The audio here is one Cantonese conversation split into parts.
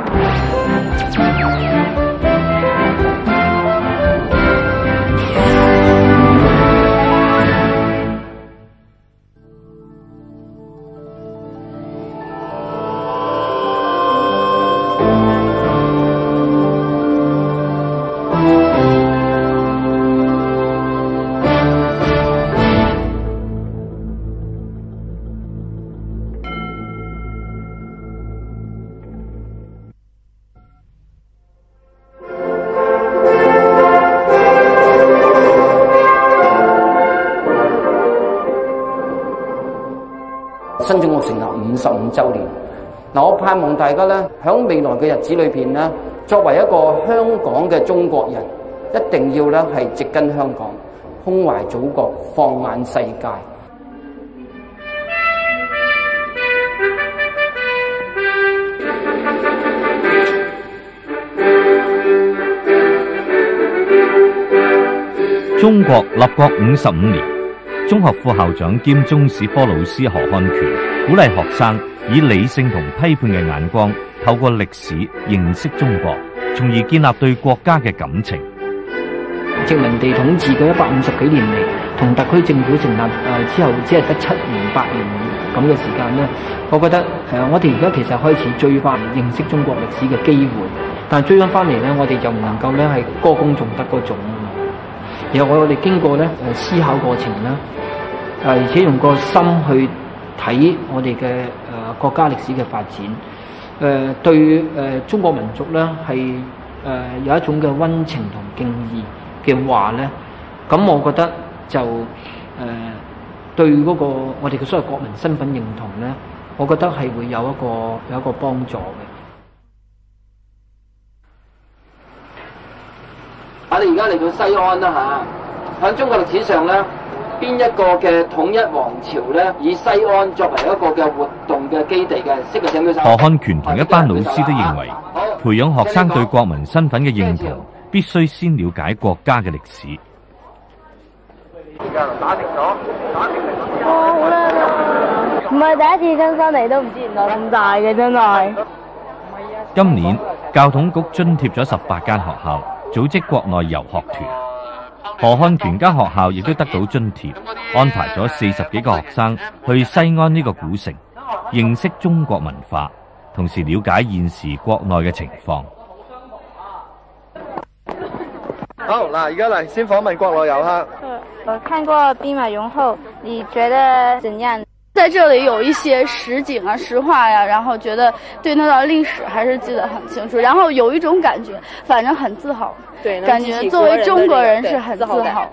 新中國成立55週年，我盼望大家咧，喺未來嘅日子裏邊咧，作為一個香港嘅中國人，一定要咧係植根香港，胸懷祖國，放眼世界。 中國立國55年，中學副校長兼中史科老師何漢權鼓勵學生以理性同批判嘅眼光，透過歷史認識中國，從而建立對國家嘅感情。 殖民地統治嘅150幾年嚟，同特區政府成立之後，只係得7年8年咁嘅時間咧。我覺得我哋而家其實開始追翻認識中國歷史嘅機會，但係追翻翻嚟咧，我哋就唔能夠咧係歌功頌德嗰種。然後我哋經過咧思考過程啦，而且用個心去睇我哋嘅國家歷史嘅發展，對中國民族咧係有一種嘅溫情同敬意嘅話咧，咁我覺得就對嗰個我哋嘅所謂國民身份認同咧，我覺得係會有一個幫助嘅。我哋而家嚟到西安啦嚇，喺中國歷史上咧，邊一個嘅統一王朝咧，以西安作為一個嘅活動嘅基地嘅，識嘅請舉手。 何漢權同一班老師都認為，培養學生對國民身份嘅認同，必須先了解國家嘅歷史。 打定咗，好靚啊！唔係第一次親身嚟都唔知原來咁大嘅，真係。 今年教統局津貼咗18間學校組織國內遊學團，何漢權間學校亦都得到津貼，安排咗40幾個學生去西安呢個古城，認識中國文化，同時了解現時國內嘅情況。 好，嗱，而家嚟先訪問國內遊客。 我看過兵馬俑後，你覺得怎樣？ 在這裡有一些實景啊、實畫呀，然後覺得對那段歷史還是記得很清楚，然後有一種感覺，反正很自豪。對，感覺作為中國人是很自豪。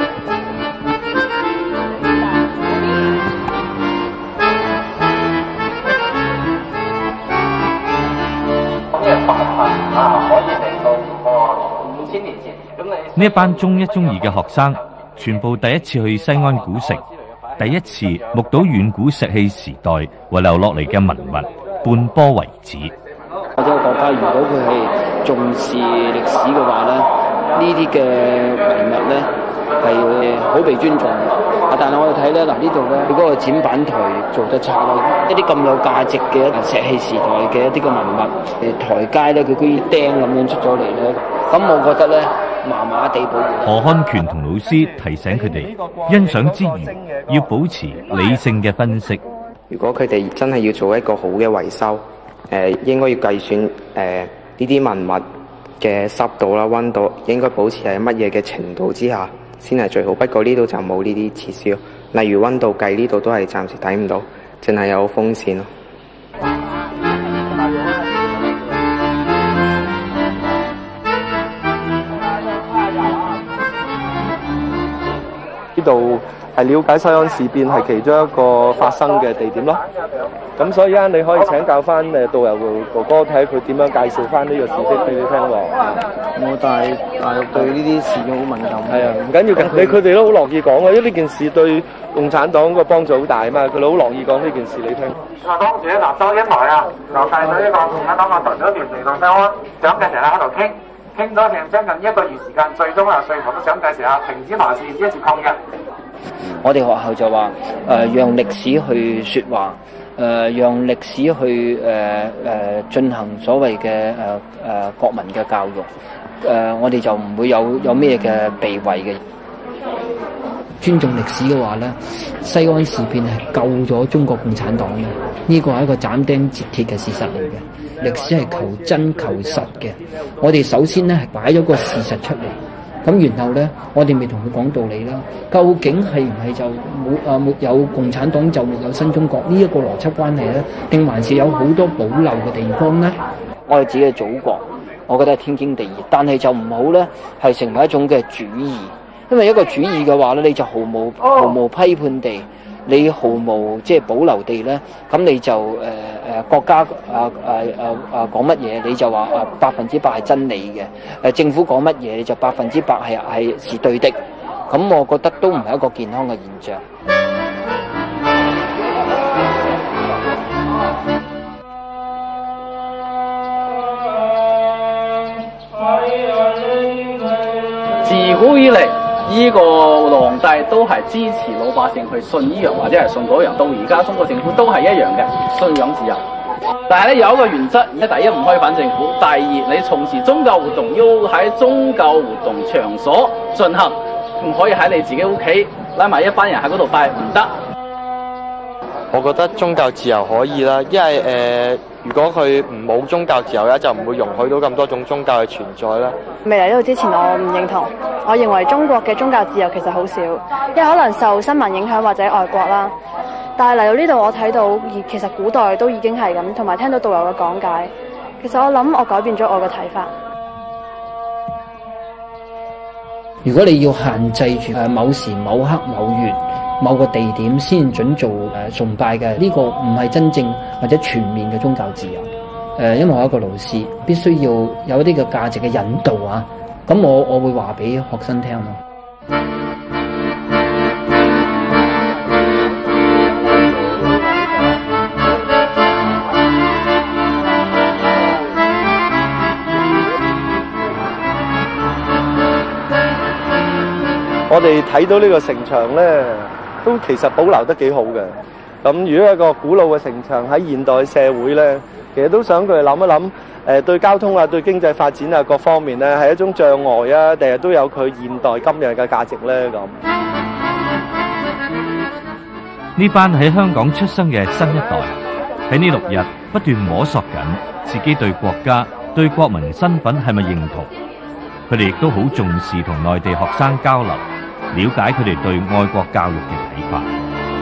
呢一班中1、中2嘅學生，全部第一次去西安古城，第一次目睹遠古石器時代遺留落嚟嘅文物半坡遺址。 或者個國家如果佢係重視歷史嘅話咧，呢啲嘅文物咧係好被尊重嘅。但係我哋睇咧，嗱呢度咧，佢嗰個展板台做得差咯，一啲咁有價值嘅石器時代嘅一啲嘅文物，台階咧佢居然釘咁樣出咗嚟咧，咁我覺得咧麻麻地保護。 何漢權同老師提醒佢哋，欣賞之餘要保持理性嘅分析。 如果佢哋真係要做一個好嘅維修，應該要計算呢啲文物嘅濕度啦、溫度，應該保持喺乜嘢嘅程度之下先係最好。不過呢度就冇呢啲設施咯，例如溫度計呢度都係暫時睇唔到，淨係有風扇咯。 呢度係了解西安事變係其中一個發生嘅地點咯。咁所以啊，你可以請教翻導遊哥哥睇佢點樣介紹翻呢個事蹟俾你聽喎。 我大陸對呢啲事件好敏感。 係啊，唔緊要嘅，佢哋都好樂意講嘅，因為呢件事對共產黨個幫助好大啊嘛，佢哋好樂意講呢件事你聽。 當時咧嗱，周恩來啊，就帶咗呢個共產黨嘅代表團嚟到西安，蔣介石咧喺度傾咗將近1個月時間，最終啊說服咗蔣介石啊停止麻線，一直抗日。 我哋學校就話讓歷史去說話， 讓歷史去進行所謂嘅國民嘅教育，我哋就唔會有咩嘅避諱嘅。尊重歷史嘅話咧，西安事變係救咗中國共產黨嘅，呢個係一個斬釘截鐵嘅事實嚟嘅。歷史係求真求實嘅，我哋首先咧係擺咗個事實出嚟，咁然後咧我哋咪同佢講道理啦。究竟係唔係就沒有共產黨就沒有新中國呢一個邏輯關係咧？定還是有好多保留嘅地方咧？我哋自己嘅祖國，我覺得係天經地義，但係就唔好咧係成為一種嘅主義。因為一個主義嘅話咧，你就毫無批判地，你毫無即係保留地咧，咁你就國家講乜嘢你就話100%係真理嘅，政府講乜嘢你就100%係對的，咁我覺得都唔係一個健康嘅現象。 自古以嚟，呢個皇帝都係支持老百姓去信呢樣或者係信嗰樣，到而家中國政府都係一樣嘅，信仰自由。但係咧有一個原則，第一唔可以反政府，第二你從事宗教活動要喺宗教活動場所進行，唔可以喺你自己屋企拉埋一班人喺嗰度拜，唔得。 我覺得宗教自由可以啦，因為如果佢唔冇宗教自由咧，就唔會容許到咁多種宗教嘅存在啦。 未嚟呢度之前，我唔認同。我認為中國嘅宗教自由其實好少，因為可能受新聞影響或者外國啦。但係嚟到呢度，我睇到其實古代都已經係咁，同埋聽到導遊嘅講解，其實我諗我改變咗我嘅睇法。 如果你要限制住某時某刻某月某個地點先準做崇拜嘅，呢個唔係真正或者全面嘅宗教自由。因為我係一個老師，必須要有一啲嘅價值嘅引導啊。咁我會話俾學生聽咯。 我哋睇到呢個城牆咧，都其實保留得幾好嘅。咁如果一個古老嘅城牆喺現代社會咧，其實都想佢哋諗一諗，對交通啊、對經濟發展啊各方面咧，係一種障礙啊，定係都有佢現代今日嘅價值咧咁。 呢班喺香港出生嘅新一代，喺呢6日不斷摸索緊自己對國家、對國民身份係咪認同。佢哋亦都好重視同內地學生交流，了解佢哋對愛國教育嘅睇法。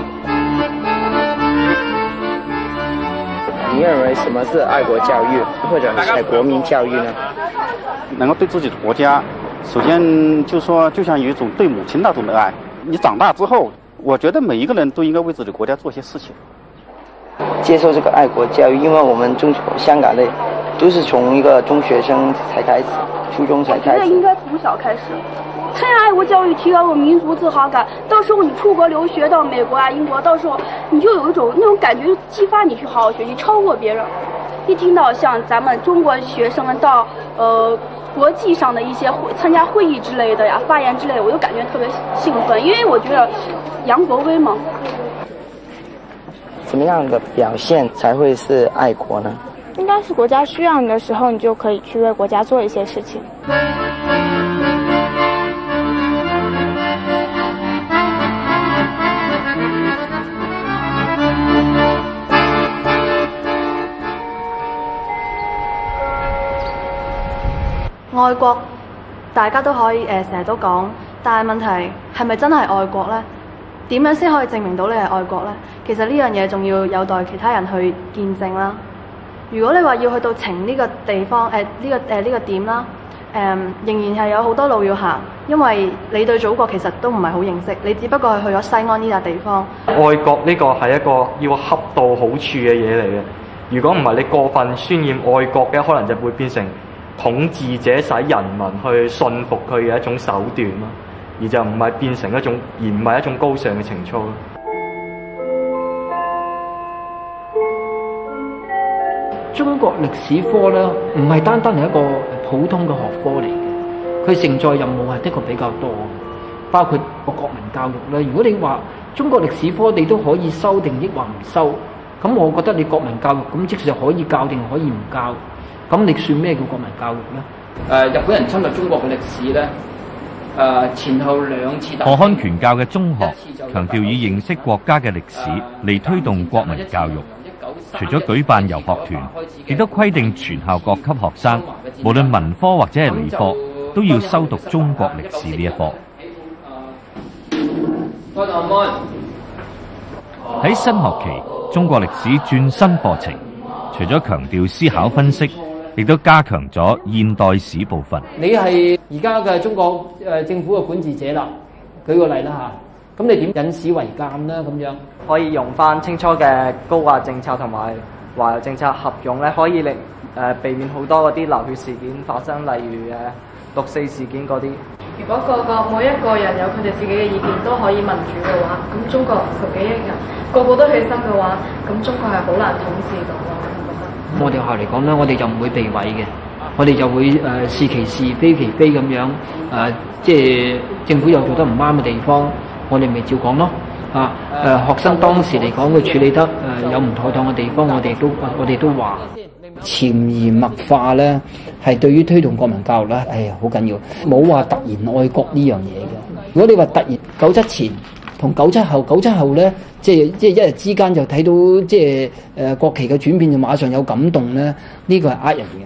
你認為什麼是愛國教育，或者係國民教育呢？ 能夠對自己的國家，首先就說就像有一種對母親那種的愛。你長大之後，我覺得每一個人都應該為自己的國家做些事情。 接受這個愛國教育，因為我們香港的都是從一個中學生才開始，初中才開始。 我覺得應該從小開始，參加愛國教育，提高我民族自豪感。到時候你出國留學到美國啊、英國，到時候你就有一種那種感覺，激發你去好好學習，超過別人。一聽到像咱們中國學生們到國際上的一些參加會議之類的呀、發言之類的，我就感覺特別興奮，因為我覺得揚國威嘛。 怎麼樣的表現才會是愛國呢？ 應該是國家需要你的時候，你就可以去為國家做一些事情。愛國，大家都可以成日都講，但係問題係咪真係愛國呢？點樣先可以證明到你係愛國呢？其實呢樣嘢仲要有待其他人去見證啦。如果你話要去到呈呢個地方，呢個點啦，仍然係有好多路要行，因為你對祖國其實都唔係好認識，你只不過係去咗西安呢笪地方。 愛國呢個係一個要恰到好處嘅嘢嚟嘅，如果唔係你過分渲染愛國嘅，可能就會變成統治者使人民去信服佢嘅一種手段咯，而就唔係變成一種，而唔係一種高尚嘅情操。 中國歷史科咧，唔係單單係一個普通嘅學科嚟嘅，佢承載任務係的確比較多，包括個國民教育咧。如果你話中國歷史科你都可以修定抑或唔修， 咁我覺得你國民教育咁，即使可以教定可以唔教，咁你算咩叫國民教育咧？日本人侵略中國嘅歷史咧，前後兩次。 何漢權教嘅中學強調以認識國家嘅歷史嚟推動國民教育，除咗舉辦遊學團，亦都規定全校各級學生，無論文科或者係理科，都要修讀中國歷史呢一科。喺新學期，中國歷史轉新課程，除咗強調思考分析，亦都加強咗現代史部分。 你係而家嘅中國政府嘅管治者啦，舉個例啦嚇，咁你點引史為鑑咧？咁樣可以用翻清初嘅高壓政策同埋華郵政策合用咧，可以令避免好多嗰啲流血事件發生，例如六四事件嗰啲。 如果每一個人有佢哋自己嘅意見都可以民主嘅話，咁中國10幾億人個個都起身嘅話，咁中國係好難統治到咯。 我哋學校嚟講咧，我哋就唔會避諱嘅，我哋就會是其是非其非咁樣即係政府有做得唔啱嘅地方，我哋咪照講咯。學生當時嚟講佢處理得有唔妥當嘅地方，我哋都話。潛移默化咧，係對於推動國民教育咧係好緊要，冇話突然愛國呢樣嘢嘅。如果你話突然97前同97後，97後咧，即係一日之間就睇到即係國旗嘅轉變就馬上有感動咧，呢個係呃人嘅。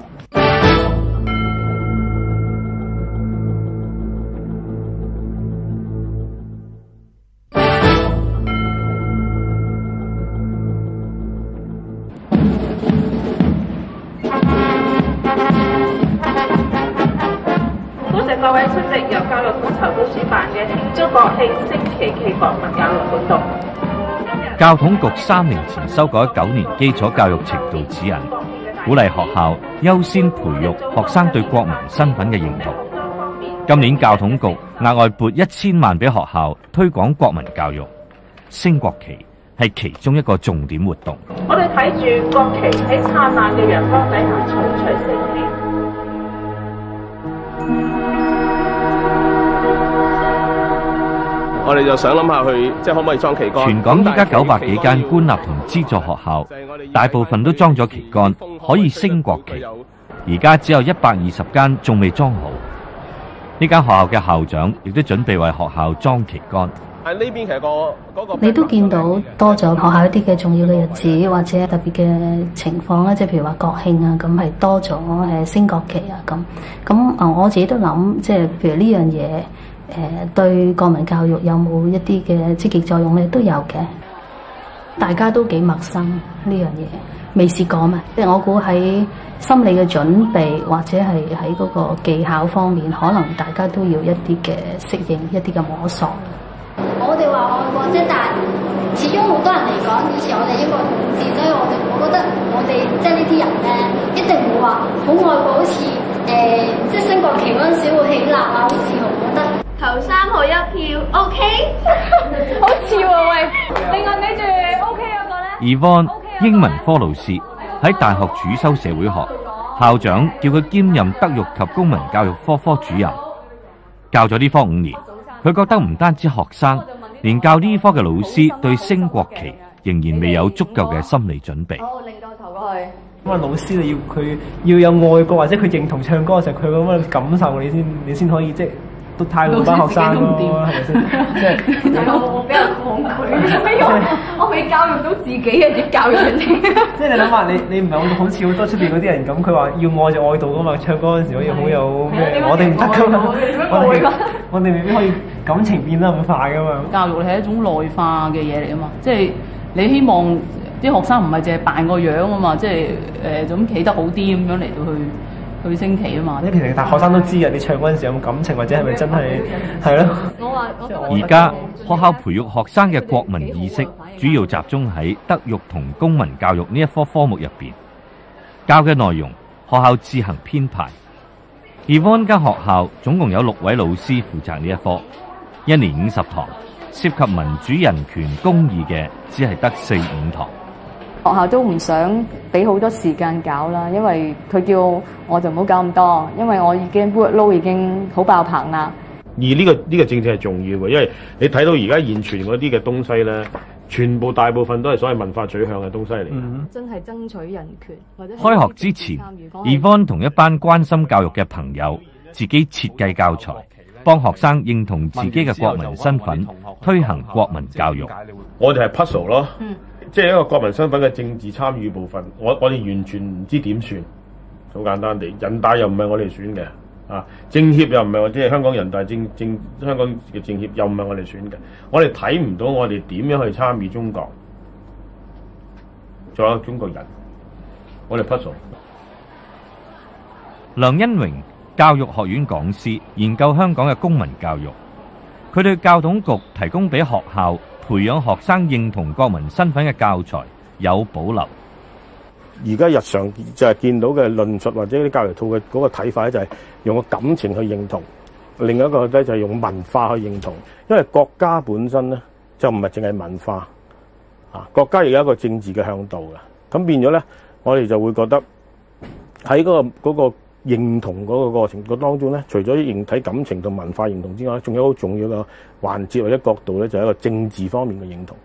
各位出席由教育統籌部主辦嘅慶祝國慶升旗暨國民教育活動。 教統局3年前修改9年基礎教育程度指引，鼓勵學校優先培育學生對國民身份嘅認同。今年教統局額外撥1000萬俾學校推廣國民教育，升國旗係其中一個重點活動。 我哋睇住國旗喺燦爛嘅陽光底下徐徐升起。 我哋就想諗下去，即係可唔可以裝旗杆？ 全港依家900幾間官立同資助學校，大部分都裝咗旗杆，可以升國旗。而家只有120間仲未裝好。呢間學校嘅校長亦都準備為學校裝旗杆。 喺呢邊其實嗰個你都見到多咗學校一啲嘅重要嘅日子或者特別嘅情況啦，即係譬如話國慶啊，咁係多咗升國旗啊咁我自己都諗，即係譬如呢樣嘢。對國民教育有冇一啲嘅積極作用咧？都有嘅，大家都幾陌生呢樣嘢，未試過嘛。即係我估喺心理嘅準備或者係喺嗰個技巧方面，可能大家都要一啲嘅適應，一啲嘅摸索。 我哋話愛國啫，但係始終好多人嚟講，以前我哋英國統治，所以我覺得我哋即係呢啲人咧，一定會話好愛國，好似即係升國旗嗰陣時會起立啊，好自豪，覺得。 投3號1票 ，OK， 好似喎喂。另外你住 OK 嗰個咧 Yvonne 英文科老師喺大學主修社會學，校長叫佢兼任德育及公民教育科主任，教咗呢科5年，佢覺得唔單止學生，連教呢科嘅老師對升國旗仍然未有足夠嘅心理準備。 好，擰個頭過去。 咁啊，老師佢要有愛國或者佢認同唱歌嘅時候，佢咁嘅感受你先可以即係。都太老班學生咯，係咪先？即係我比較抗拒，我未教育到自己嘅，點教育人哋？ 即係你諗下，你唔係好似好多出邊嗰啲人咁，佢話要愛就愛到噶嘛，唱歌嗰陣時可以好有咩？我哋唔得噶嘛，我哋未必可以感情變得咁快噶嘛。 教育係一種內化嘅嘢嚟啊嘛，即係你希望啲學生唔係淨係扮個樣啊嘛，即係咁企得好啲咁樣嚟到去升旗啊嘛！ 其實大學生都知嘅，你唱嗰陣時有冇感情，或者係咪真係咯？ 而家學校培育學生嘅國民意識，主要集中喺德育同公民教育呢一科目入邊。教嘅內容，學校自行編排。Yvonne間學校總共有6位老師負責呢一科，1年50堂，涉及民主、人權、公義嘅只係得4、5堂。 學校都唔想俾好多時間搞啦，因為佢叫我就唔好搞咁多，因為我已經 workload 已經好爆棚啦。 而呢個政策係重要嘅，因為你睇到而家現存嗰啲嘅東西咧， 全部大部分都係所謂文化取向嘅東西嚟。 真係爭取人權或者開學之前 Yvonne 同一班關心教育嘅朋友自己設計教材，幫學生認同自己嘅國民身份，推行國民教育。 我哋係 puzzle 咯，即係一個國民身份嘅政治參與部分。我哋完全唔知點算，好簡單地，人大又唔係我哋選嘅。政協又唔係，或者係香港人大香港嘅政協又唔係我哋選嘅，我哋睇唔到我哋點樣去參與中國，仲有中國人，我哋 puzzle。 梁恩榮，教育學院講師，研究香港嘅公民教育。佢對教統局提供俾學校培養學生認同國民身份嘅教材有保留。 而家日常就係見到嘅論述或者啲教育套嘅嗰個睇法咧，就係用個感情去認同；另一個咧就係用文化去認同。因為國家本身咧就唔係淨係文化，國家亦有一個政治嘅向導嘅。咁變咗咧，我哋就會覺得喺嗰個認同嗰個過程當中咧，除咗認睇感情同文化認同之外，仲有好重要嘅環節或者角度咧，就係一個政治方面嘅認同。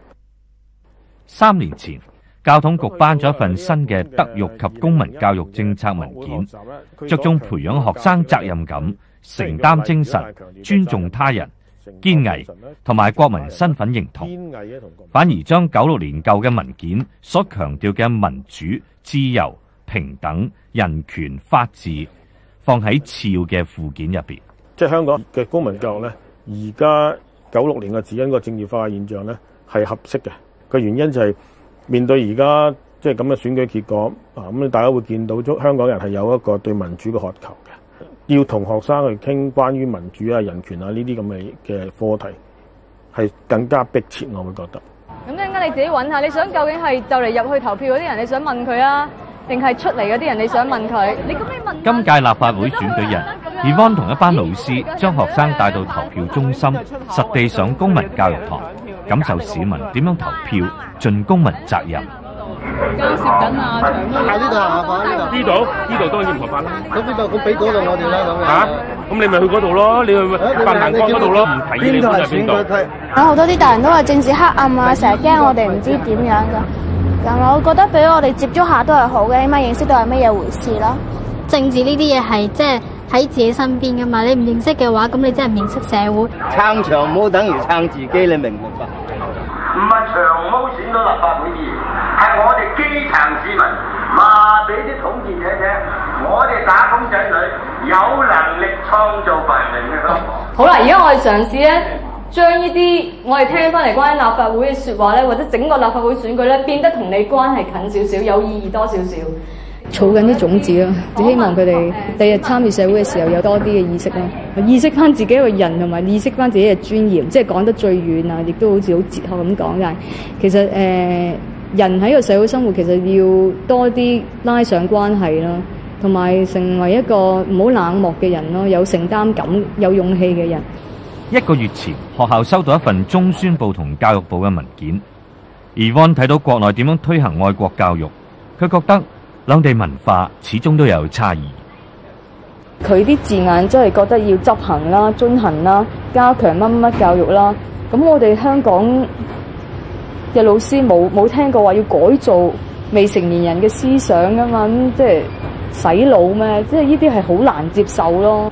3年前，教統局頒咗一份新嘅德育及公民教育政策文件，着重培養學生責任感、承擔精神、尊重他人、堅毅同埋國民身份認同，反而將96年舊嘅文件所強調嘅民主、自由、平等、人權、法治放喺次要嘅附件入邊。 即係香港嘅公民教育咧，而家96年嘅指引個政治化嘅現象咧係合適嘅。個原因就係面對而家即係咁嘅選舉結果咁大家會見到香港人係有一個對民主嘅渴求嘅，要同學生去傾關於民主啊、人權啊呢啲咁嘅課題係更加迫切，我會覺得。 咁陣間你自己揾下，你想究竟係就嚟入去投票嗰啲人，你想問佢啊，定係出嚟嗰啲人你想問佢？你問今屆立法會選舉日，Yvonne 同一班老師將學生帶到投票中心，實地上公民教育堂，感受市民點樣投票，盡公民責任。 交涉緊啊，長毛。 呢度當然唔合法啦。咁呢度咁俾嗰度我哋啦，咁嚇。咁你咪去嗰度咯，你去辦行光嗰度咯，唔睇你本喺邊度。 有好多啲大人都話政治黑暗啊，成日驚我哋唔知點樣㗎。咁我覺得俾我哋接觸下都係好嘅，起碼認識到係乜嘢回事咯。 政治呢啲嘢係即係喺自己身邊㗎嘛，你唔認識嘅話，咁你真係唔認識社會。 撐長毛等於撐自己，你明唔明白？唔係長毛選到立法會議員，係我哋基層市民話俾啲統治者聽，我哋打工仔女有能力創造繁榮嘅香港。 好啦，而家我哋嘗試咧，將呢啲我哋聽翻嚟關於立法會嘅説話咧，或者整個立法會選舉咧，變得同你關係近少少，有意義多少少。 儲緊啲種子咯，只希望佢哋第日參與社會嘅時候有多啲嘅意識咯，意識翻自己一個人，同埋意識翻自己嘅尊嚴，即係講得最遠啊，亦都好似好哲學咁講。但係其實人喺個社會生活其實要多啲拉上關係咯，同埋成為一個唔好冷漠嘅人咯，有承擔感、有勇氣嘅人。 1個月前，學校收到一份中宣部同教育部嘅文件。Yvonne 睇到國內點樣推行愛國教育，佢覺得兩地文化始終都有差異。 佢啲字眼真係覺得要執行啦、遵行啦、加強乜乜教育啦。咁我哋香港嘅老師冇聽過話要改造未成年人嘅思想噶嘛？咁即係洗腦咩？即係呢啲係好難接受咯。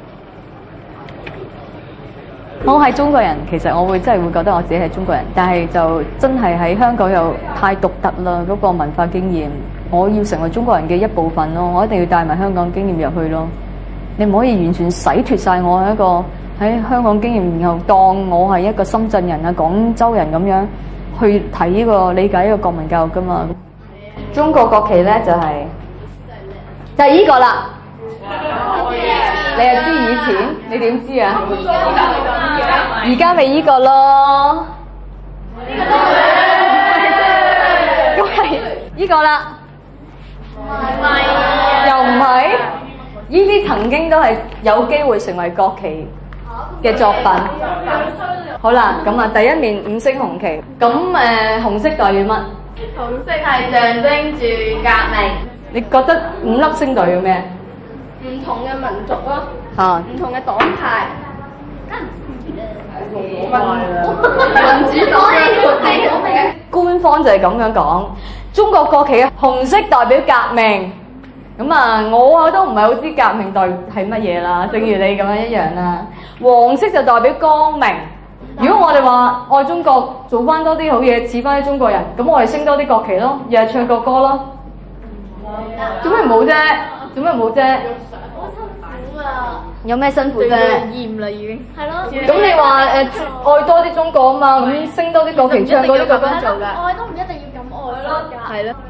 我係中國人，其實我真係會覺得我自己係中國人，但係就真係喺香港又太獨特啦，嗰個文化經驗。我要成為中國人嘅一部分咯，我一定要帶埋香港經驗入去咯。你唔可以完全洗脫晒我係一個喺香港經驗，然後當我係一個深圳人啊、廣州人咁樣去睇呢個理解呢個國民教育噶嘛。中國國旗咧就係依個啦。你又知以前？你點知啊？而家咪依個咯。咁係依個啦。又唔係？呢啲曾經都係有機會成為國旗嘅作品。好啦，咁啊，第一面5星紅旗，咁紅色代表乜？ 紅色係象徵住革命。 你覺得5粒星代表咩？ 唔同嘅民族咯，唔同嘅黨派。民主黨係官方就係咁樣講，中國國旗嘅紅色代表革命。咁啊，我都唔係好知革命代係乜嘢啦，正如你咁樣一樣啦。黃色就代表光明。如果我哋話愛中國，做翻多啲好嘢，似翻啲中國人，咁我哋升多啲國旗咯，日日唱國歌咯。做咩冇啫？做咩冇啫？ 好辛苦啊！ 有咩辛苦啫？ 厭啦已經。係咯。 咁你話愛多啲中國啊嘛，咁升多啲國旗，唱多啲國歌做㗎。 愛都唔一定要咁愛咯。 係咯。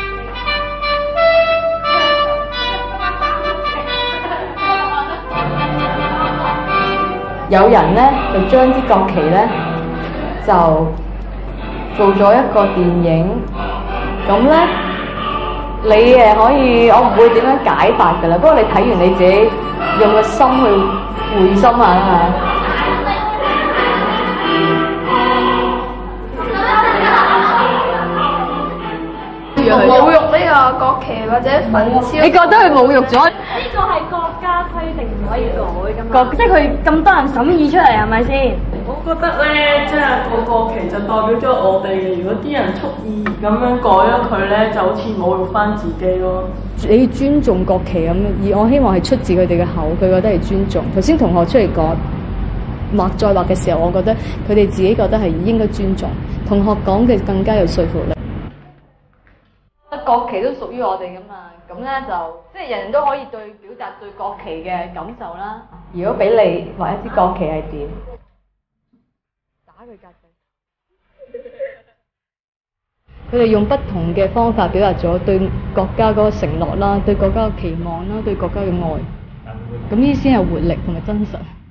有人咧就將啲國旗咧就做咗一個電影，咁咧你可以，我唔會點樣解法㗎啦。不過你睇完你自己用個心去回心下啦。 侮辱呢個國旗或者焚燒， 你覺得佢侮辱咗？ 呢個係國家規定唔可以改㗎嘛。 即係佢咁多人審議出嚟係咪先？ 我覺得咧，即係個國旗就代表咗我哋嘅。如果啲人蓄意咁樣改咗佢咧，就好似侮辱翻自己咯。 你要尊重國旗咁，而我希望係出自佢哋嘅口，佢覺得係尊重。頭先同學出嚟講畫再畫嘅時候，我覺得佢哋自己覺得係應該尊重。同學講嘅更加有說服力。國旗都屬於我哋噶嘛，咁咧就即係人人都可以表達對國旗嘅感受啦。如果俾你畫一支國旗係點？打佢格仔。佢哋用不同嘅方法表達咗對國家嗰個承諾啦，對國家嘅期望啦，對國家嘅愛。咁呢啲先係活力同埋真實。